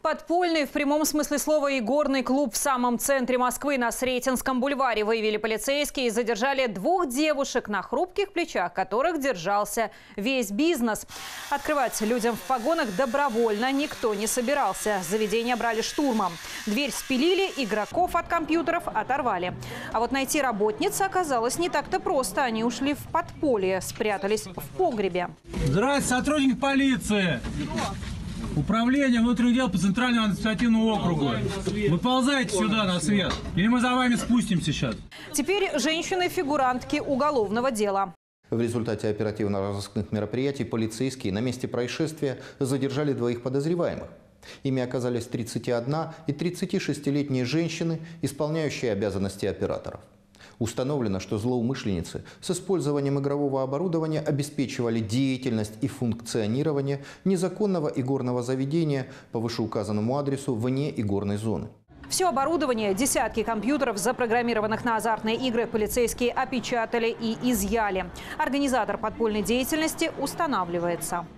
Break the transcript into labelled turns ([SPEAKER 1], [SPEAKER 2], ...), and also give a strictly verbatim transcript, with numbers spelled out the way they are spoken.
[SPEAKER 1] Подпольный в прямом смысле слова игорный клуб в самом центре Москвы на Сретенском бульваре выявили полицейские и задержали двух девушек, на хрупких плечах которых держался весь бизнес. Открывать людям в погонах добровольно никто не собирался. Заведение брали штурмом. Дверь спилили, игроков от компьютеров оторвали. А вот найти работниц оказалось не так-то просто. Они ушли в подполье, спрятались в погребе.
[SPEAKER 2] Здравствуйте, сотрудник полиции! Управление внутренних дел по Центральному административному округу. Выползайте сюда на свет, или мы за вами спустимся сейчас.
[SPEAKER 1] Теперь женщины-фигурантки уголовного дела.
[SPEAKER 3] В результате оперативно-розыскных мероприятий полицейские на месте происшествия задержали двоих подозреваемых. Ими оказались тридцатиодна- и тридцатишестилетние женщины, исполняющие обязанности операторов. Установлено, что злоумышленницы с использованием игрового оборудования обеспечивали деятельность и функционирование незаконного игорного заведения по вышеуказанному адресу вне игорной зоны.
[SPEAKER 1] Все оборудование, десятки компьютеров, запрограммированных на азартные игры, полицейские опечатали и изъяли. Организатор подпольной деятельности устанавливается.